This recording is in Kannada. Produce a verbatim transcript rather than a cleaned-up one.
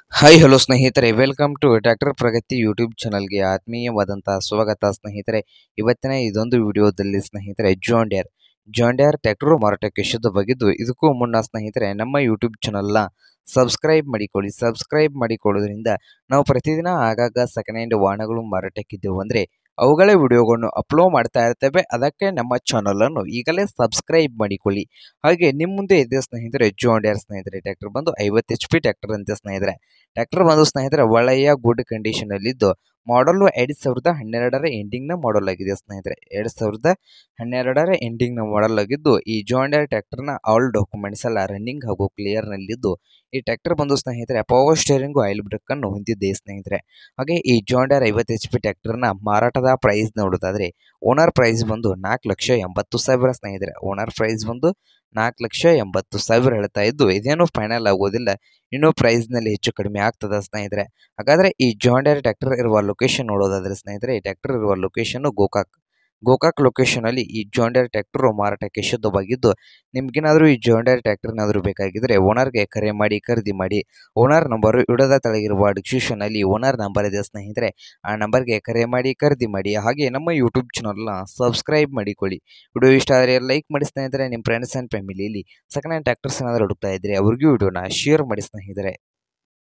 ಹಾಯ್ ಹಲೋ ಸ್ನೇಹಿತರೆ, welcome to tractor Pragati YouTube ಚಾನಲ್ಗೆ ಆತ್ಮೀಯವಾದಂತಹ ಸ್ವಾಗತ ಸ್ನೇಹಿತರೆ. ಇವತ್ತಿನ ಇದೊಂದು ವಿಡಿಯೋದಲ್ಲಿ ಸ್ನೇಹಿತರೆ John Deere John Deere tractor ಮಾರಾಟಕ್ಕೆ ಶುದ್ಧವಾಗಿದ್ದು, ಇದಕ್ಕೂ ಮುನ್ನ ಸ್ನೇಹಿತರೆ ನಮ್ಮ ಯೂಟ್ಯೂಬ್ ಚಾನಲ್ನ ಸಬ್ಸ್ಕ್ರೈಬ್ ಮಾಡಿಕೊಳ್ಳಿ. ಸಬ್ಸ್ಕ್ರೈಬ್ ಮಾಡಿಕೊಳ್ಳೋದ್ರಿಂದ ನಾವು ಪ್ರತಿದಿನ ಆಗಾಗ ಸೆಕೆಂಡ್ ಹ್ಯಾಂಡ್ ವಾಹನಗಳು ಮಾರಾಟಕ್ಕಿದ್ದೆವು ಅಂದರೆ ಅವುಗಳ ವಿಡಿಯೋಗಳನ್ನು ಅಪ್ಲೋಡ್ ಮಾಡ್ತಾ ಇರ್ತೇವೆ. ಅದಕ್ಕೆ ನಮ್ಮ ಚಾನಲನ್ನು ಈಗಲೇ ಸಬ್ಸ್ಕ್ರೈಬ್ ಮಾಡಿಕೊಳ್ಳಿ. ಹಾಗೆ ನಿಮ್ಮ ಮುಂದೆ ಇದೆ ಸ್ನೇಹಿತರೆ ಜಾನ್ ಡಿಯರ್ ಸ್ನೇಹಿತರೆ ಟ್ರ್ಯಾಕ್ಟರ್ ಬಂದು ಐವತ್ತು ಎಚ್ ಪಿ ಟ್ರ್ಯಾಕ್ಟರ್ ಅಂತೆ ಸ್ನೇಹಿತರೆ. ಟ್ರ್ಯಾಕ್ಟರ್ ಬಂದು ಸ್ನೇಹಿತರೆ ಒಳ್ಳೆಯ ಗುಡ್ ಕಂಡೀಷನ್ ಅಲ್ಲಿದ್ದು, ಮಾಡಲು ಎರಡ್ ಸಾವಿರದ ಹನ್ನೆರಡರ ಎಂಡಿಂಗ್ ನ ಮಾಡಲ್ ಆಗಿದೆ ಸ್ನೇಹಿತರೆ. ಎರಡ್ ಸಾವಿರದ ಹನ್ನೆರಡರ ಎಂಡಿಂಗ್ ನ ಮಾಡಲ್ ಆಗಿದ್ದು, ಈ ಜಾನ್ ಡಿಯರ್ ಟ್ರ್ಯಾಕ್ಟರ್ ನ ಆಲ್ ಡಾಕ್ಯುಮೆಂಟ್ಸ್ ಎಲ್ಲ ರನ್ನಿಂಗ್ ಹಾಗೂ ಕ್ಲಿಯರ್ ನಲ್ಲಿದ್ದು, ಈ ಟ್ರ್ಯಾಕ್ಟರ್ ಬಂದು ಸ್ನೇಹಿತರೆ ಪವರ್ ಸ್ಟೇರಿಂಗ್ ಆಯಿಲ್ ಬ್ರೇಕ್ ಅನ್ನು ಹೊಂದಿದೆ ಸ್ನೇಹಿತರೆ. ಹಾಗೆ ಈ ಜಾನ್ ಡಿಯರ್ ಐವತ್ತು ಎಚ್ ಪಿ ಟ್ರ್ಯಾಕ್ಟರ್ ನ ಮಾರಾಟದ ಪ್ರೈಸ್ ನೋಡೋದಾದ್ರೆ, ಓನರ್ ಪ್ರೈಸ್ ಬಂದು ನಾಲ್ಕು ಲಕ್ಷ ಎಂಬತ್ತು ಸಾವಿರ ಸ್ನೇಹಿತರೆ. ಓನರ್ ಪ್ರೈಸ್ ಬಂದು ನಾಲ್ಕು ಲಕ್ಷ ಎಂಬತ್ತು ಸಾವಿರ ಹೇಳ್ತಾ ಇದ್ದು, ಇದೇನು ಫೈನಲ್ ಆಗೋದಿಲ್ಲ, ಇನ್ನೂ ಪ್ರೈಸ್ ನಲ್ಲಿ ಹೆಚ್ಚು ಕಡಿಮೆ ಆಗ್ತದ ಸ್ನೇಹಿತರೆ. ಹಾಗಾದ್ರೆ ಈ ಜಾನ್ ಡಿಯರ್ ಟ್ರ್ಯಾಕ್ಟರ್ ಇರುವ ಲೊಕೇಶನ್ ನೋಡೋದಾದ್ರೆ ಸ್ನೇಹಿತರೆ, ಈ ಟ್ರ್ಯಾಕ್ಟರ್ ಇರುವ ಲೊಕೇಶನ್ ಗೋಕಾಕ್ ಗೋಕಾಕ್ ಲೊಕೇಶನ್ ಅಲ್ಲಿ ಈ ಜಾನ್ ಡಿಯರ್ ಟ್ರ್ಯಾಕ್ಟರ್ ಮಾರಾಟಕ್ಕೆ ಶುದ್ಧವಾಗಿದ್ದು, ನಿಮ್ಗೇನಾದ್ರೂ ಈ ಜಾನ್ ಡಿಯರ್ ಟ್ರ್ಯಾಕ್ಟರ್ ಏನಾದರೂ ಬೇಕಾಗಿದ್ರೆ ಓನರ್ಗೆ ಕರೆ ಮಾಡಿ ಖರೀದಿ ಮಾಡಿ. ಓನರ್ ನಂಬರ್ ವಿಡಿಯೋದ ತೆಳಗಿರುವ ಡಿಸ್ಕ್ರಿಪ್ಷನ್ ಅಲ್ಲಿ ಓನರ್ ನಂಬರ್ ಇದೆ ಸ್ನೇಹಿತರೆ. ಆ ನಂಬರ್ಗೆ ಕರೆ ಮಾಡಿ ಖರೀದಿ ಮಾಡಿ. ಹಾಗೆ ನಮ್ಮ ಯೂಟ್ಯೂಬ್ ಚಾನಲ್ನ ಸಬ್ಸ್ಕ್ರೈಬ್ ಮಾಡಿಕೊಳ್ಳಿ. ವಿಡಿಯೋ ಇಷ್ಟ ಆದರೆ ಲೈಕ್ ಮಾಡಿ ಸ್ನೇಹಿತರೆ. ನಿಮ್ಮ ಫ್ರೆಂಡ್ಸ್ ಆ್ಯಂಡ್ ಫ್ಯಾಮಿಲಿಯಲ್ಲಿ ಸೆಕೆಂಡ್ ಹ್ಯಾಂಡ್ ಟ್ರ್ಯಾಕ್ಟರ್ಸ್ ಏನಾದರೂ ಹುಡುಕ್ತಾ ಇದ್ರೆ ಅವ್ರಿಗೂ ವಿಡಿಯೋನ ಶೇರ್ ಮಾಡಿ ಸ್ನೇಹಿತರೆ.